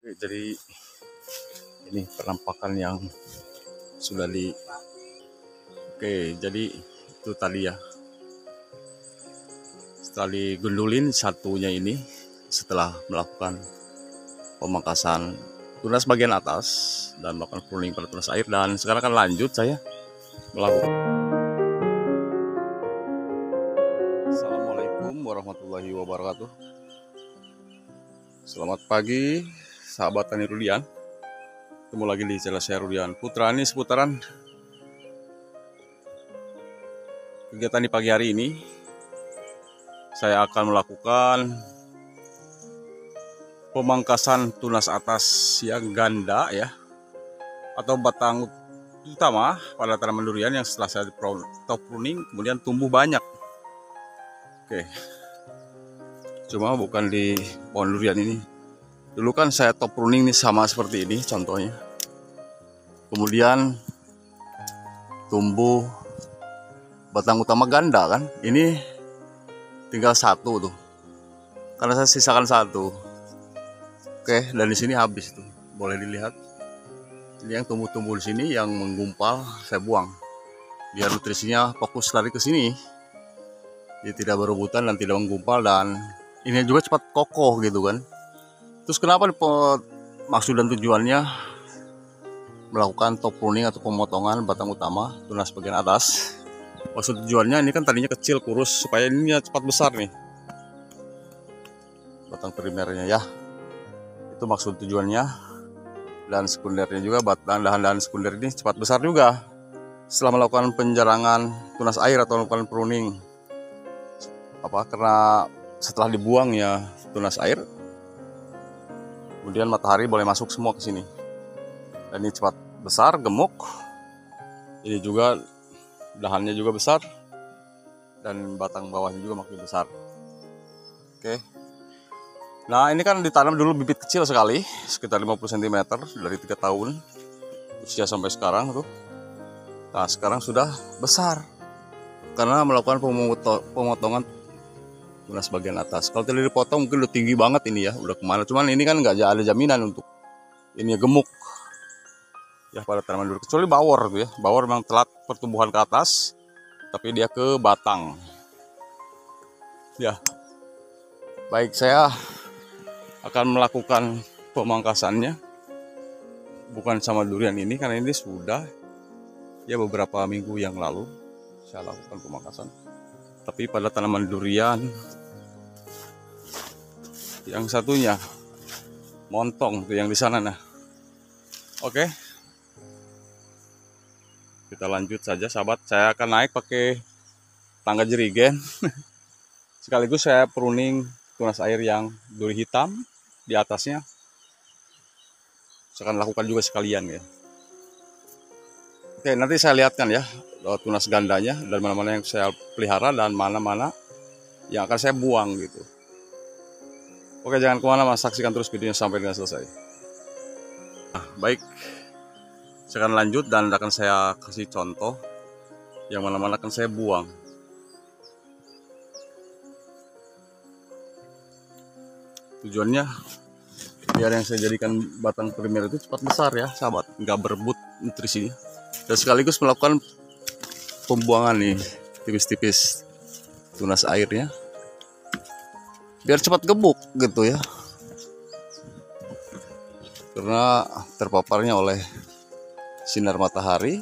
Jadi ini penampakan yang sudah di jadi itu tadi ya, setelah digundulin satunya ini setelah melakukan pemangkasan tunas bagian atas dan melakukan pruning pada tunas air, dan sekarang akan lanjut saya melakukan. Assalamualaikum warahmatullahi wabarakatuh. Selamat pagi sahabat Tani Rudian. Ketemu lagi di channel saya Rudian Putra. Ini seputaran kegiatan di pagi hari ini. Saya akan melakukan pemangkasan tunas atas yang ganda ya, atau batang utama pada tanaman durian yang setelah saya top pruning kemudian tumbuh banyak. Cuma bukan di pohon durian ini. Dulu kan saya top pruning nih sama seperti ini contohnya. Kemudian tumbuh batang utama ganda kan. Ini tinggal satu tuh. Karena saya sisakan satu. Dan di sini habis tuh. Boleh dilihat. Ini yang tumbuh-tumbuh di sini yang menggumpal saya buang. Biar nutrisinya fokus lari ke sini. Jadi tidak berebutan dan tidak menggumpal, dan ini juga cepat kokoh gitu kan. Terus kenapa maksud dan tujuannya melakukan top pruning atau pemotongan batang utama tunas bagian atas? Maksud tujuannya ini kan tadinya kecil kurus supaya ini cepat besar nih batang primernya ya. Itu maksud tujuannya. Dan sekundernya juga, dahan-dahan sekunder ini cepat besar juga setelah melakukan penjarangan tunas air atau melakukan pruning. Karena setelah dibuang ya tunas air, kemudian matahari boleh masuk semua ke sini. Dan ini cepat besar, gemuk. Ini juga dahannya juga besar, dan batang bawahnya juga makin besar. Nah ini kan ditanam dulu bibit kecil sekali, sekitar 50 cm dari 3 tahun usia sampai sekarang tuh. Nah sekarang sudah besar karena melakukan pemotongan tunas bagian atas. Kalau tidak dipotong mungkin udah tinggi banget ini ya, udah kemana. Cuman ini kan nggak ada jaminan untuk ini gemuk ya pada tanaman durian, kecuali bawor tuh ya. Bawor memang telat pertumbuhan ke atas, tapi dia ke batang. Ya, baik, saya akan melakukan pemangkasannya bukan sama durian ini, karena ini sudah ya beberapa minggu yang lalu saya lakukan pemangkasan. Tapi pada tanaman durian yang satunya montong tuh yang di sana. Nah, kita lanjut saja sahabat. Saya akan naik pakai tangga jerigen. Sekaligus saya pruning tunas air yang duri hitam di atasnya. Saya akan lakukan juga sekalian ya. Nanti saya lihatkan ya tunas gandanya dan mana-mana yang saya pelihara dan mana-mana yang akan saya buang gitu. Jangan kemana-mana, saksikan terus videonya sampai dengan selesai. Nah, baik, saya akan lanjut dan akan saya kasih contoh yang mana-mana akan saya buang. Tujuannya biar yang saya jadikan batang primer itu cepat besar ya sahabat, nggak berebut nutrisinya. Dan sekaligus melakukan pembuangan nih tipis-tipis tunas airnya biar cepat gemuk gitu ya, karena terpaparnya oleh sinar matahari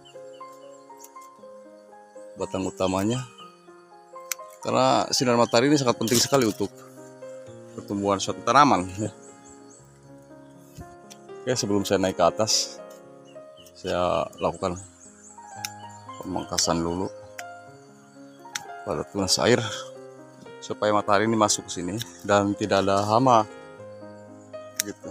batang utamanya. Karena sinar matahari ini sangat penting sekali untuk pertumbuhan suatu tanaman ya. Sebelum saya naik ke atas, saya lakukan pemangkasan dulu pada tunas air supaya matahari ini masuk ke sini dan tidak ada hama gitu.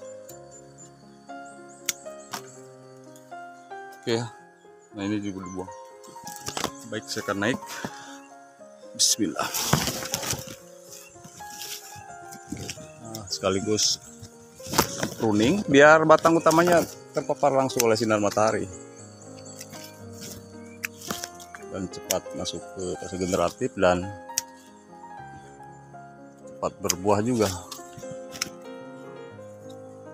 Nah ini juga dibuang. Baik, saya akan naik. Bismillah. Nah, sekaligus pruning biar batang utamanya terpapar langsung oleh sinar matahari dan cepat masuk ke fase generatif dan cepat berbuah juga.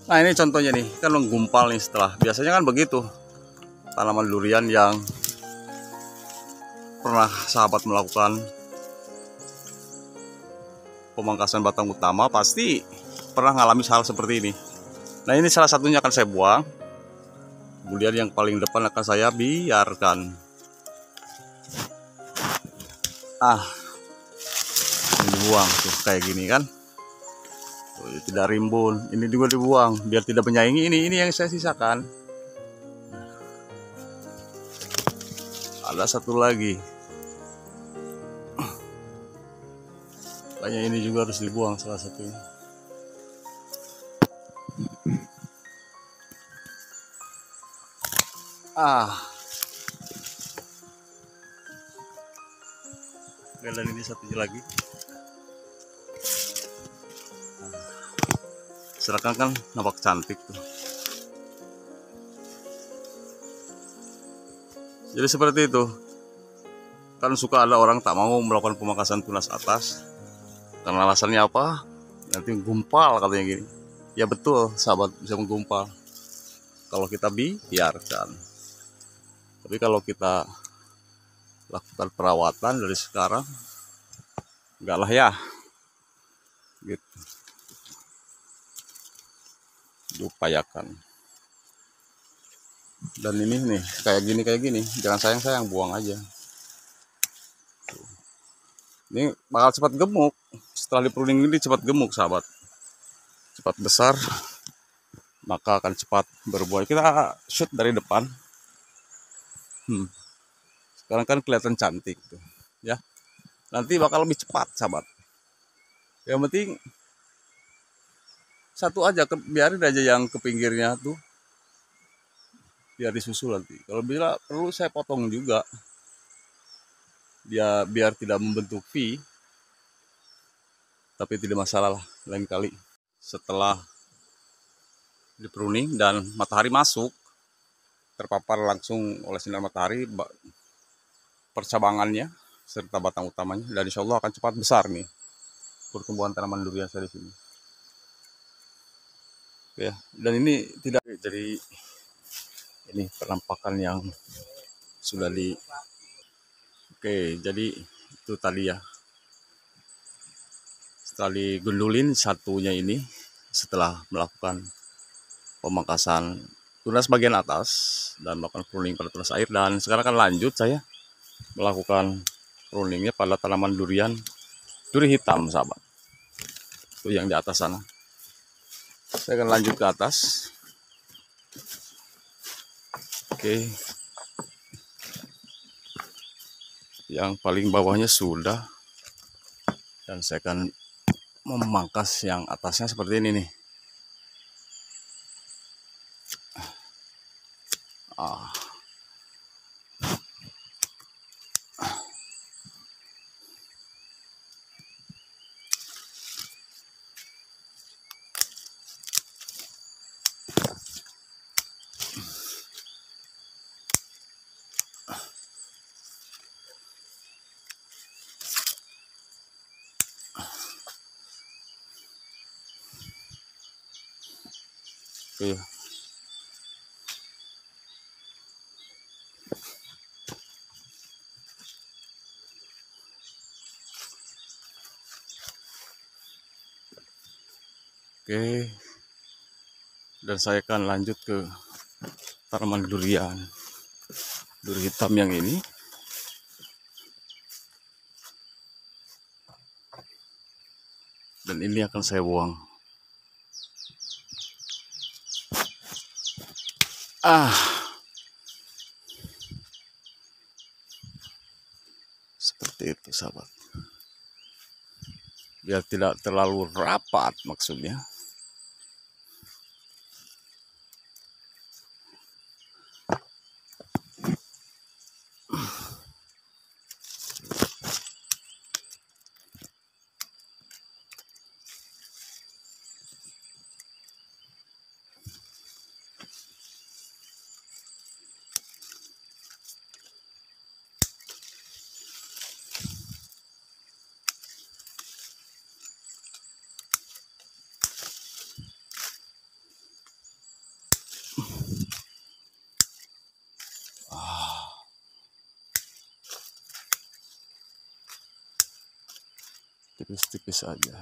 Nah ini contohnya nih, kan menggumpal nih setelah. Biasanya kan begitu, tanaman durian yang pernah sahabat melakukan pemangkasan batang utama pasti pernah mengalami hal seperti ini. Nah ini salah satunya akan saya buang. Kemudian yang paling depan akan saya biarkan. Ini dibuang tuh kayak gini kan. Tuh, tidak rimbun. Ini juga dibuang biar tidak menyaingi ini yang saya sisakan. Ada satu lagi. Kayaknya ini juga harus dibuang salah satunya. Dan ini satunya lagi. Silakan kan nampak cantik tuh. Jadi seperti itu. Kan suka ada orang tak mau melakukan pemangkasan tunas atas. Karena alasannya apa? Nanti gumpal katanya gini. Ya betul, sahabat, bisa menggumpal. Kalau kita biarkan. Tapi kalau kita lakukan perawatan dari sekarang, enggak lah ya. Gitu. Diupayakan. Dan ini nih, kayak gini. Jangan sayang-sayang, buang aja. Ini bakal cepat gemuk. Setelah dipruning ini cepat gemuk, sahabat. Cepat besar, maka akan cepat berbuah. Kita shoot dari depan. Sekarang kan kelihatan cantik tuh, ya. Nanti bakal lebih cepat, sahabat. Yang penting satu aja, biarin aja yang ke pinggirnya tuh, biar disusul nanti. Kalau bila perlu saya potong juga, biar tidak membentuk V. Tapi tidak masalah lah, lain kali. Setelah dipruning dan matahari masuk, terpapar langsung oleh sinar matahari percabangannya serta batang utamanya, dan insya Allah akan cepat besar nih pertumbuhan tanaman durian saya di sini. Ya, dan ini tidak jadi ini penampakan yang sudah di. Oke, jadi itu tadi ya. Setelah digundulin satunya ini, setelah melakukan pemangkasan tunas bagian atas dan melakukan pruning pada tunas air, dan sekarang akan lanjut saya melakukan pruningnya pada tanaman duri hitam, sahabat. Itu yang di atas sana. Saya akan lanjut ke atas. Oke. Yang paling bawahnya sudah, dan saya akan memangkas yang atasnya seperti ini nih. Oke. Oke, dan saya akan lanjut ke tanaman durian duri hitam yang ini. Dan ini akan saya buang. Seperti itu, sahabat. Biar tidak terlalu rapat maksudnya. tipis-tipis aja.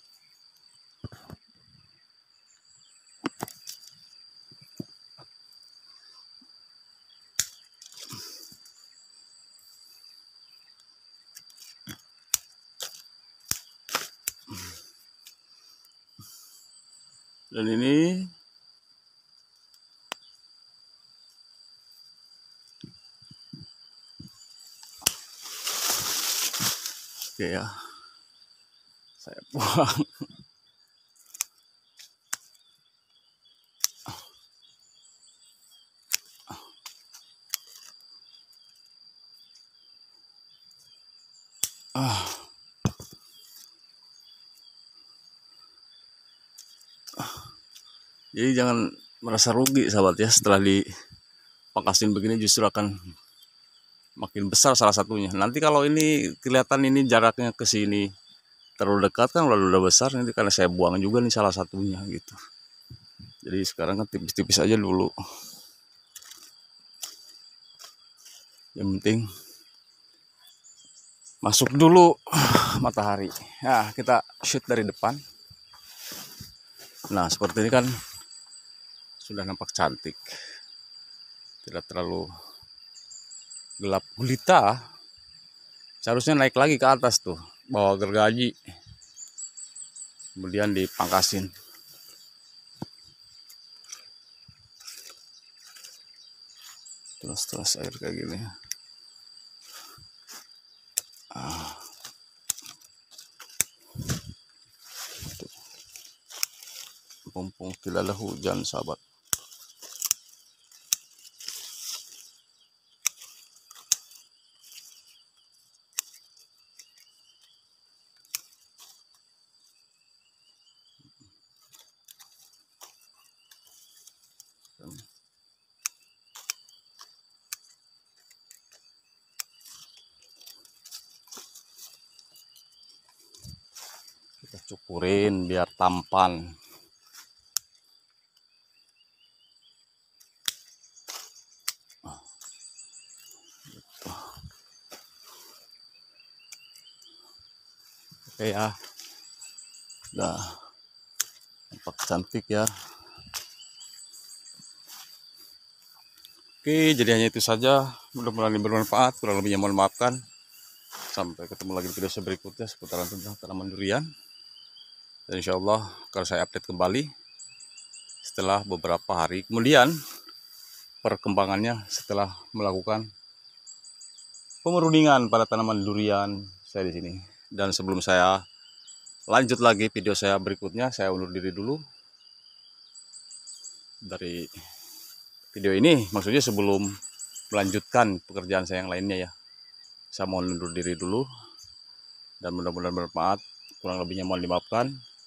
Dan ini oke ya, saya buang. Jadi jangan merasa rugi sahabat ya, setelah dipangkasin begini justru akan makin besar salah satunya. Nanti kalau ini kelihatan ini jaraknya ke sini terlalu dekat kan udah besar, nanti karena saya buang juga nih salah satunya gitu. Jadi sekarang kan tipis-tipis aja dulu. Yang penting masuk dulu matahari. Nah, kita shoot dari depan. Nah, seperti ini kan sudah nampak cantik. Tidak terlalu gelap gulita. Seharusnya naik lagi ke atas tuh, bawa gergaji. Kemudian dipangkasin. Terus air kayak gini. Mumpung tidak ada hujan sahabat. Kita cukurin biar tampan. Oke ya, udah nampak cantik ya. Oke, jadi hanya itu saja. Mudah-mudahan ini bermanfaat. Kurang lebihnya mohon maafkan. Sampai ketemu lagi di video saya berikutnya seputaran tentang tanaman durian. Dan insya Allah akan saya update kembali setelah beberapa hari. Kemudian perkembangannya setelah melakukan pemerundingan pada tanaman durian saya di sini. Dan sebelum saya lanjut lagi video saya berikutnya, saya undur diri dulu dari video ini. Maksudnya sebelum melanjutkan pekerjaan saya yang lainnya ya. Saya mohon undur diri dulu. Dan mudah-mudahan bermanfaat. Kurang lebihnya mohon dimaafkan.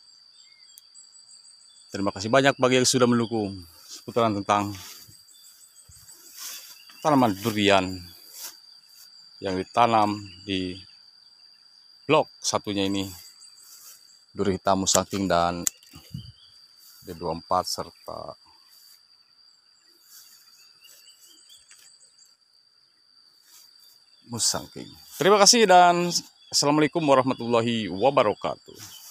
Terima kasih banyak bagi yang sudah mendukung seputaran tentang tanaman durian yang ditanam di blok satunya ini, duri hitam musangking dan D24 serta musangking. Terima kasih dan assalamualaikum warahmatullahi wabarakatuh.